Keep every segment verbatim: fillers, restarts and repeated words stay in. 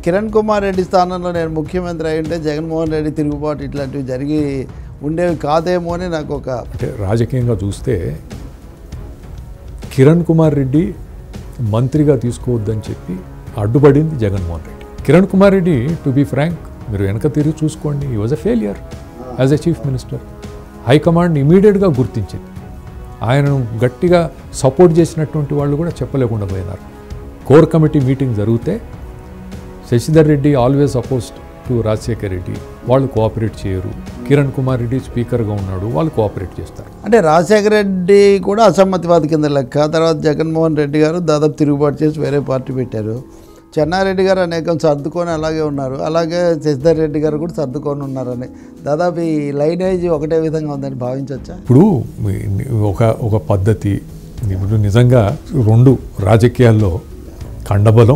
కిరణ్ కుమార్ రెడ్డి స్థానంలో నేను ముఖ్యమంత్రి అయి ఉంటే జగన్మోహన్ రెడ్డి తిరుగుబాటు ఇట్లాంటివి జరిగి ఉండేవి కాదేమో అని నాకు ఒక అంటే రాజకీయంగా చూస్తే కిరణ్ కుమార్ రెడ్డి మంత్రిగా తీసుకోవద్దని చెప్పి అడ్డుపడింది Jaganmohan Reddy. Kiran Kumar Reddy to be frank మీరు వెనక తిరిగి చూసుకోండి, he was a failure as a chief minister. High command ఇమీడియట్గా గుర్తించింది. ఆయనను గట్టిగా సపోర్ట్ చేసినటువంటి వాళ్ళు కూడా చెప్పలేకుండా పోయినారు. కోర్ కమిటీ మీటింగ్ జరిగితే Shashidhar Reddy always opposed to Rajasekhar Reddy, వాళ్ళు కోఆపరేట్ చేయరు. కిరణ్ కుమార్ రెడ్డి స్పీకర్గా ఉన్నాడు, వాళ్ళు కోఆపరేట్ చేస్తారు. అంటే రాజశేఖర రెడ్డి కూడా అసమ్మతివాది కింద లెక్క. తర్వాత జగన్మోహన్ రెడ్డి గారు దాదాపు తిరుగుబాటు చేసి వేరే పార్టీ పెట్టారు. చెన్నారెడ్డి గారు అనేకం సర్దుకొని అలాగే ఉన్నారు. అలాగే శశిధర్ రెడ్డి గారు కూడా సర్దుకొని ఉన్నారని దాదాపు ఈ లైనేజ్ ఒకటే విధంగా ఉందని భావించవచ్చా? ఇప్పుడు ఒక ఒక పద్ధతి, ఇప్పుడు నిజంగా రెండు రాజకీయాల్లో కండబలం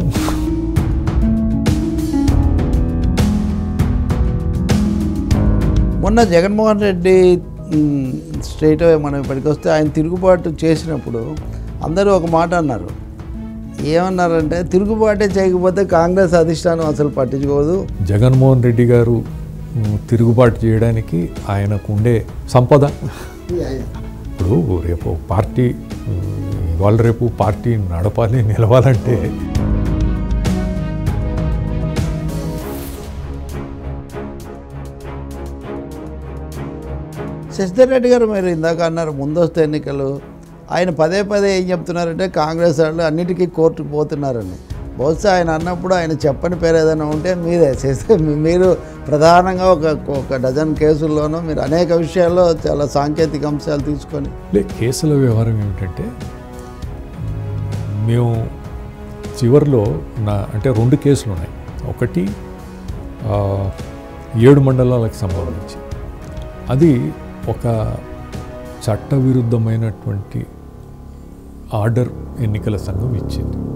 మొన్న జగన్మోహన్ రెడ్డి స్ట్రైట్ అవే మనం ఇప్పటికి వస్తే ఆయన తిరుగుబాటు చేసినప్పుడు అందరూ ఒక మాట అన్నారు. ఏమన్నారంటే తిరుగుబాటే చేయకపోతే కాంగ్రెస్ అధిష్టానం అసలు పట్టించుకోదు. జగన్మోహన్ రెడ్డి గారు తిరుగుబాటు చేయడానికి ఆయనకు ఉండే సంపద. ఇప్పుడు రేపు పార్టీ ఇవాళ రేపు పార్టీ నడపాలి, నిలవాలంటే శశిధర్ రెడ్డి గారు మీరు ఇందాక అన్నారు ముందస్తు ఎన్నికలు. ఆయన పదే పదే ఏం చెప్తున్నారంటే కాంగ్రెస్ వాళ్ళు అన్నిటికీ కోర్టుకు పోతున్నారని. బహుశా ఆయన అన్నప్పుడు ఆయన చెప్పని పేరు ఏదైనా ఉంటే మీదే శశి మీరు ప్రధానంగా ఒక ఒక డజన్ కేసుల్లోనూ మీరు అనేక విషయాల్లో చాలా సాంకేతిక అంశాలు తీసుకొని లే కేసుల వ్యవహారం ఏమిటంటే మేము చివరిలో నా అంటే రెండు కేసులు ఉన్నాయి. ఒకటి ఏడు మండలాలకు సంబంధించి, అది ఒక చట్టవిరుద్ధమైనటువంటి ఆర్డర్ ఎన్నికల సంఘం ఇచ్చింది.